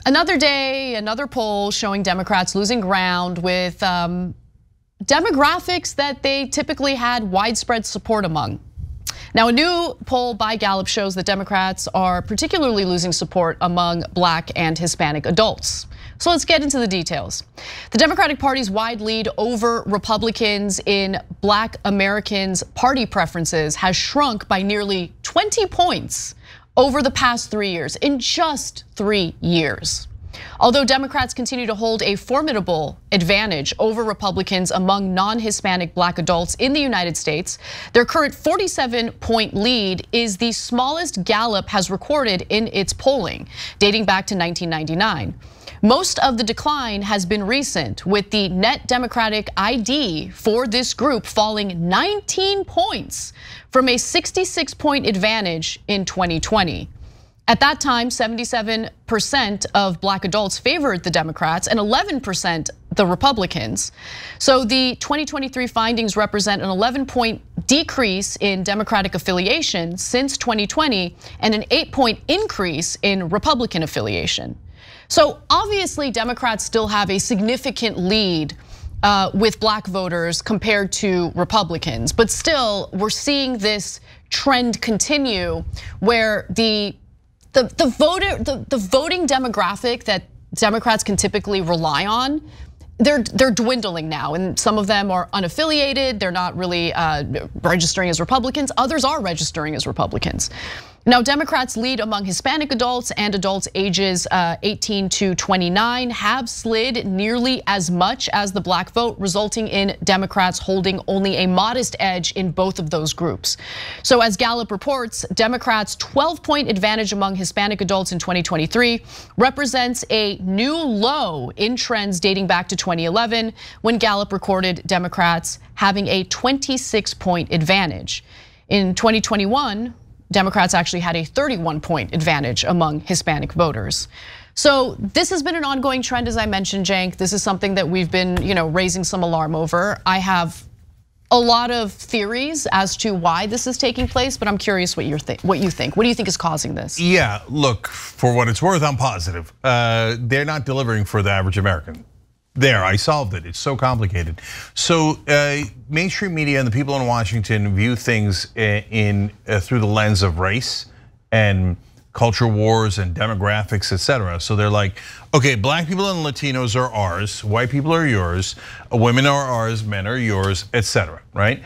Another day, another poll showing Democrats losing ground with demographics that they typically had widespread support among. Now, a new poll by Gallup shows that Democrats are particularly losing support among Black and Hispanic adults. So let's get into the details. The Democratic Party's wide lead over Republicans in Black Americans' party preferences has shrunk by nearly 20 points over the past 3 years, in just 3 years. Although Democrats continue to hold a formidable advantage over Republicans among non-Hispanic Black adults in the United States, their current 47-point lead is the smallest Gallup has recorded in its polling, dating back to 1999. Most of the decline has been recent, with the net Democratic ID for this group falling 19 points from a 66-point advantage in 2020. At that time, 77% of Black adults favored the Democrats and 11% the Republicans. So the 2023 findings represent an 11-point decrease in Democratic affiliation since 2020 and an 8-point increase in Republican affiliation. So obviously Democrats still have a significant lead with Black voters compared to Republicans, but still we're seeing this trend continue where the voting demographic that Democrats can typically rely on, they're dwindling now, and some of them are unaffiliated. They're not really registering as Republicans. Others are registering as Republicans. Now, Democrats lead among Hispanic adults and adults ages 18 to 29 have slid nearly as much as the Black vote, resulting in Democrats holding only a modest edge in both of those groups. So as Gallup reports, Democrats' 12-point advantage among Hispanic adults in 2023 represents a new low in trends dating back to 2011, when Gallup recorded Democrats having a 26-point advantage. In 2021, Democrats actually had a 31-point advantage among Hispanic voters. So this has been an ongoing trend, as I mentioned, Cenk. This is something that we've been, raising some alarm over. I have a lot of theories as to why this is taking place, but I'm curious what you think. What do you think is causing this? Yeah, look, for what it's worth, I'm positive. They're not delivering for the average American. There, I solved it. It's so complicated. So mainstream media and the people in Washington view things through the lens of race and culture wars and demographics, etc. So they're like, okay, Black people and Latinos are ours, white people are yours, women are ours, men are yours, etc. Right?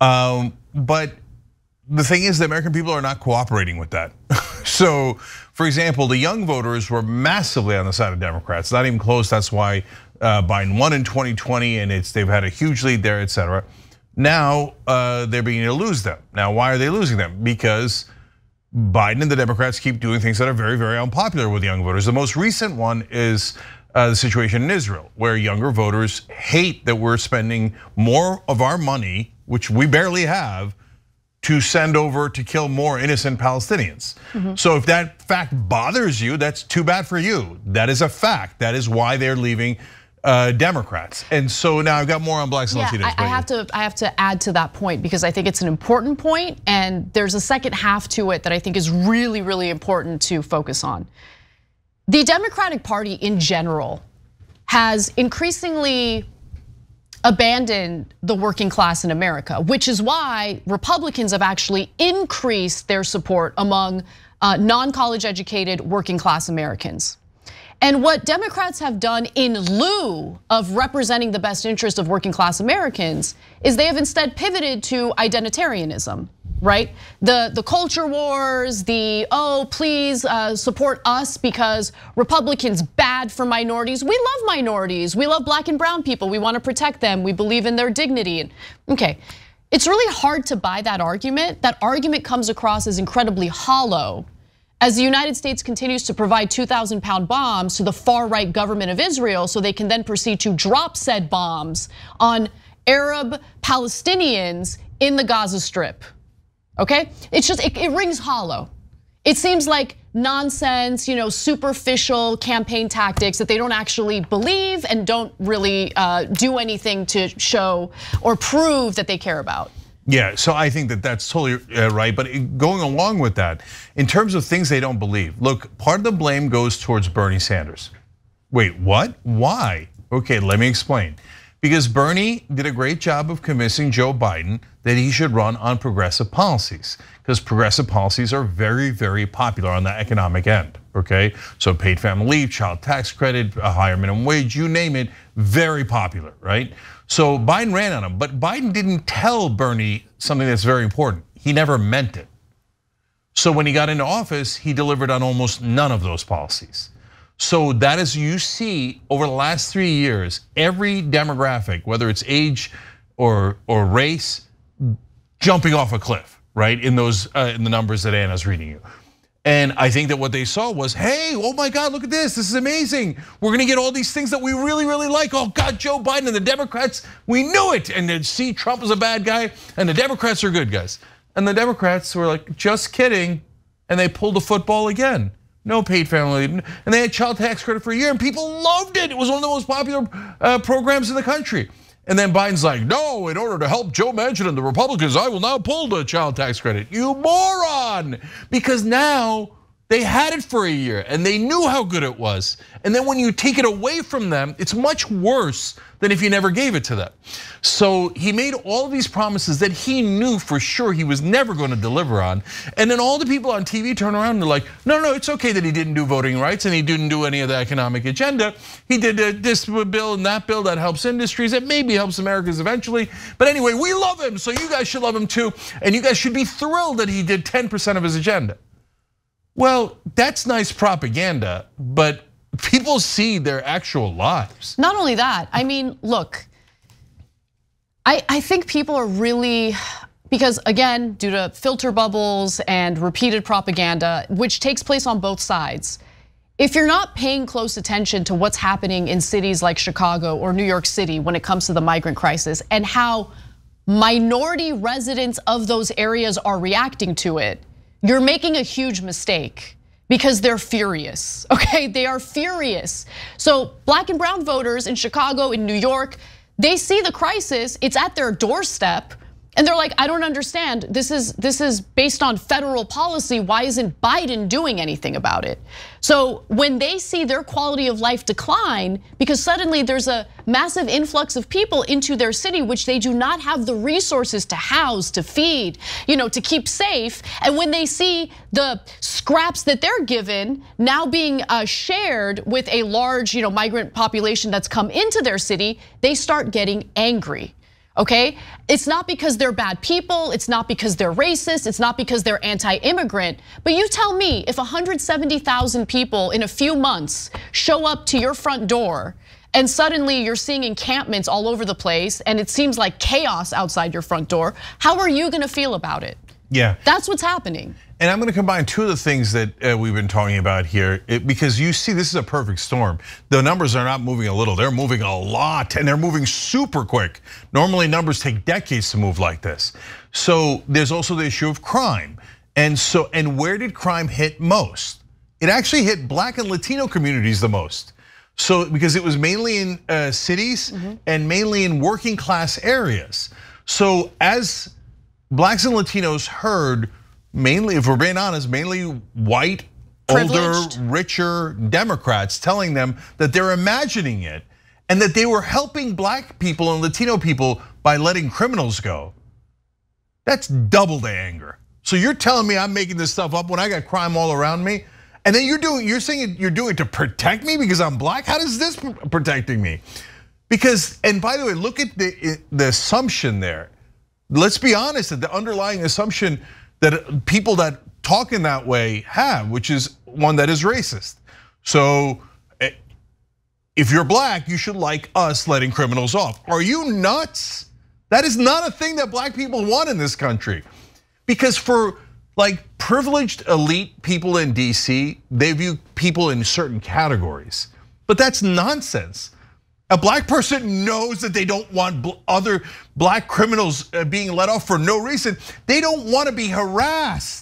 But the thing is, the American people are not cooperating with that. So, for example, the young voters were massively on the side of Democrats, not even close. That's why Biden won in 2020, and they've had a huge lead there, etc. Now they're beginning to lose them. Now, why are they losing them? Because Biden and the Democrats keep doing things that are very, very unpopular with young voters. The most recent one is the situation in Israel, where younger voters hate that we're spending more of our money, which we barely have, to send over to kill more innocent Palestinians. So if that fact bothers you, that's too bad for you. That is a fact. That is why they're leaving Democrats. And so now I've got more on Blacks and Latinos. I have to add to that point because I think it's an important point, and there's a second half to it that I think is really, really important to focus on. The Democratic Party in general has increasingly abandoned the working class in America, which is why Republicans have actually increased their support among non-college educated working class Americans. And what Democrats have done in lieu of representing the best interest of working class Americans is they have instead pivoted to identitarianism, right? The culture wars, please support us because Republicans bad for minorities. We love minorities. We love Black and brown people. We want to protect them. We believe in their dignity. Okay, it's really hard to buy that argument. That argument comes across as incredibly hollow as the United States continues to provide 2,000-pound bombs to the far-right government of Israel so they can then proceed to drop said bombs on Arab Palestinians in the Gaza Strip. Okay, it's just, it rings hollow. It seems like nonsense, superficial campaign tactics that they don't actually believe and don't really do anything to show or prove that they care about. Yeah, so I think that that's totally right. But going along with that, in terms of things they don't believe, look, part of the blame goes towards Bernie Sanders. Wait, what? Why? Okay, let me explain. Because Bernie did a great job of convincing Joe Biden that he should run on progressive policies, because progressive policies are very, very popular on the economic end, okay? So paid family leave, child tax credit, a higher minimum wage, you name it, very popular, right? So Biden ran on him, but Biden didn't tell Bernie something that's very important. He never meant it. So when he got into office, he delivered on almost none of those policies. So that is, you see over the last 3 years, every demographic, whether it's age or race, jumping off a cliff, right? In those in the numbers that Anna's reading you. And I think that what they saw was, hey, oh my God, look at this. This is amazing. We're gonna get all these things that we really, really like. Oh God, Joe Biden and the Democrats, we knew it. And then see, Trump is a bad guy and the Democrats are good guys. And the Democrats were like, just kidding. And they pulled the football again. No paid family leave. And they had child tax credit for a year and people loved it. It was one of the most popular programs in the country. And then Biden's like, no, in order to help Joe Manchin and the Republicans, I will now pull the child tax credit. You moron! Because now they had it for a year and they knew how good it was. And then when you take it away from them, it's much worse than if you never gave it to them. So he made all of these promises that he knew for sure he was never going to deliver on. And then all the people on TV turn around and they're like, no, it's okay that he didn't do voting rights and he didn't do any of the economic agenda. He did this bill and that bill that helps industries, that maybe helps Americans eventually. But anyway, we love him, so you guys should love him too. And you guys should be thrilled that he did 10% of his agenda. Well, that's nice propaganda, but people see their actual lives. Not only that, I mean, look, I think people are really, because again, due to filter bubbles and repeated propaganda, which takes place on both sides, if you're not paying close attention to what's happening in cities like Chicago or New York City when it comes to the migrant crisis and how minority residents of those areas are reacting to it, you're making a huge mistake. Because they're furious, okay? They are furious. So black and brown voters in Chicago, in New York, they see the crisis, it's at their doorstep, and they're like, I don't understand. This is based on federal policy. Why isn't Biden doing anything about it? So when they see their quality of life decline, because suddenly there's a massive influx of people into their city, which they do not have the resources to house, to feed, to keep safe. And when they see the scraps that they're given now being shared with a large, migrant population that's come into their city, they start getting angry. Okay, it's not because they're bad people, it's not because they're racist, it's not because they're anti-immigrant, but you tell me if 170,000 people in a few months show up to your front door and suddenly you're seeing encampments all over the place and it seems like chaos outside your front door, how are you gonna feel about it? Yeah. That's what's happening. And I'm gonna combine two of the things that we've been talking about here, because you see this is a perfect storm. The numbers are not moving a little, they're moving a lot and they're moving super quick. Normally numbers take decades to move like this. So there's also the issue of crime. And where did crime hit most? It actually hit Black and Latino communities the most. So because it was mainly in cities and mainly in working class areas. So as Blacks and Latinos heard, mainly, if we're being honest, mainly white, older, richer Democrats telling them that they're imagining it and that they were helping Black people and Latino people by letting criminals go. That's double the anger. So you're telling me I'm making this stuff up when I got crime all around me? And then you're saying you're doing it to protect me because I'm Black? How is this protecting me? Because, and by the way, look at the assumption there. Let's be honest, that the underlying assumption that people that talk in that way have, which is one that is racist. So if you're Black, you should like us letting criminals off. Are you nuts? That is not a thing that Black people want in this country. Because for like privileged elite people in DC, they view people in certain categories. But that's nonsense. A Black person knows that they don't want other Black criminals being let off for no reason. They don't want to be harassed.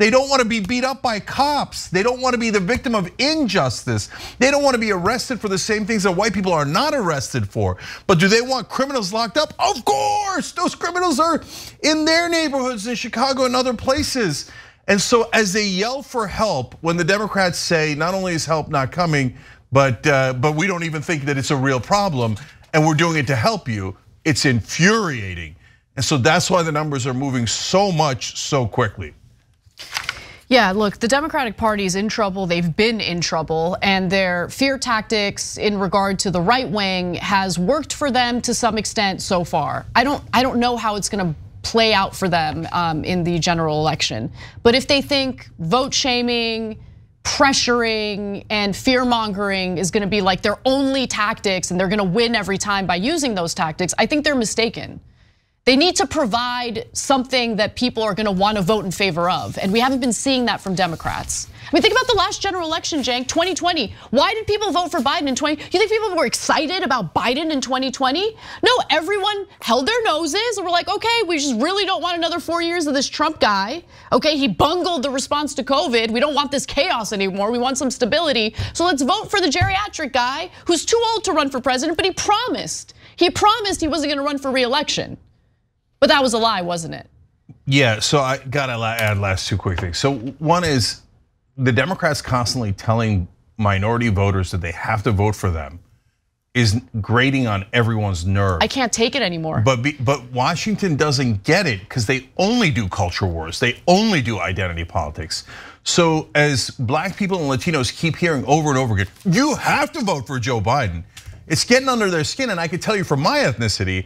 They don't want to be beat up by cops. They don't want to be the victim of injustice. They don't want to be arrested for the same things that white people are not arrested for. But do they want criminals locked up? Of course, those criminals are in their neighborhoods in Chicago and other places. And so as they yell for help, when the Democrats say not only is help not coming, but we don't even think that it's a real problem and we're doing it to help you, it's infuriating. And so that's why the numbers are moving so much so quickly. Yeah, look, the Democratic Party is in trouble. They've been in trouble, and their fear tactics in regard to the right wing has worked for them to some extent so far. I don't know how it's going to play out for them in the general election. But if they think vote shaming, pressuring, and fear mongering is going to be like their only tactics, and they're going to win every time by using those tactics, I think they're mistaken. They need to provide something that people are gonna wanna vote in favor of, and we haven't been seeing that from Democrats. I mean, think about the last general election, Cenk, 2020. Why did people vote for Biden in 2020? You think people were excited about Biden in 2020? No, everyone held their noses and were like, okay, we just really don't want another 4 years of this Trump guy. Okay, he bungled the response to COVID. We don't want this chaos anymore. We want some stability. So let's vote for the geriatric guy who's too old to run for president, but he promised he wasn't gonna run for re-election. But that was a lie, wasn't it? Yeah, so I gotta add last two quick things. So one is the Democrats constantly telling minority voters that they have to vote for them is grating on everyone's nerves. I can't take it anymore. But Washington doesn't get it because they only do culture wars. They only do identity politics. So as black people and Latinos keep hearing over and over again, you have to vote for Joe Biden. It's getting under their skin, and I can tell you from my ethnicity,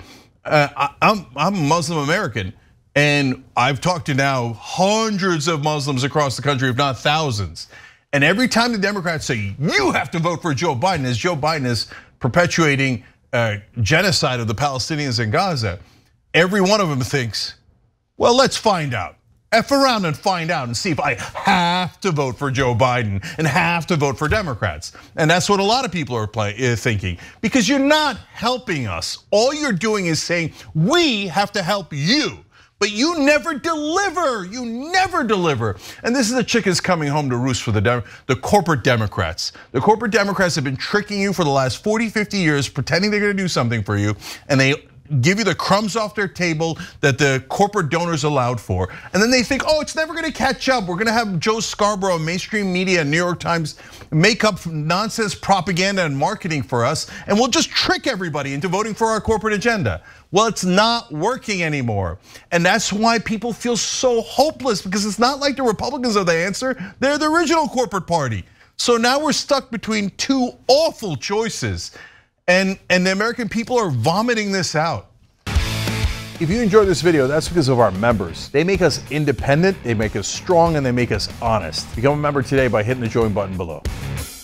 I'm Muslim American, and I've talked to now hundreds of Muslims across the country, if not thousands. And every time the Democrats say, you have to vote for Joe Biden, as Joe Biden is perpetuating genocide of the Palestinians in Gaza, every one of them thinks, well, let's find out. F around and find out and see if I have to vote for Joe Biden and have to vote for Democrats. And that's what a lot of people are thinking, because you're not helping us. All you're doing is saying, we have to help you, but you never deliver, you never deliver. And this is the chickens coming home to roost for the corporate Democrats. The corporate Democrats have been tricking you for the last 40, 50 years, pretending they're gonna do something for you, and they give you the crumbs off their table that the corporate donors allowed for. And then they think, it's never gonna catch up. We're gonna have Joe Scarborough, mainstream media, and New York Times make up nonsense propaganda and marketing for us, and we'll just trick everybody into voting for our corporate agenda. Well, it's not working anymore. And that's why people feel so hopeless, because it's not like the Republicans are the answer, they're the original corporate party. So now we're stuck between two awful choices. And the American people are vomiting this out. If you enjoyed this video, that's because of our members. They make us independent, they make us strong, and they make us honest. Become a member today by hitting the join button below.